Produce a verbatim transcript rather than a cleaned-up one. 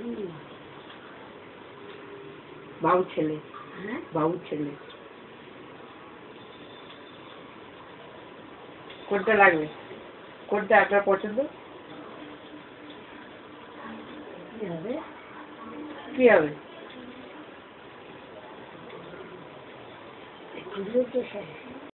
বাবু ছেলে, বাবু ছেলে কোনটা লাগবে? কোনটা আপনার পছন্দ? কি হবে? কি হবে?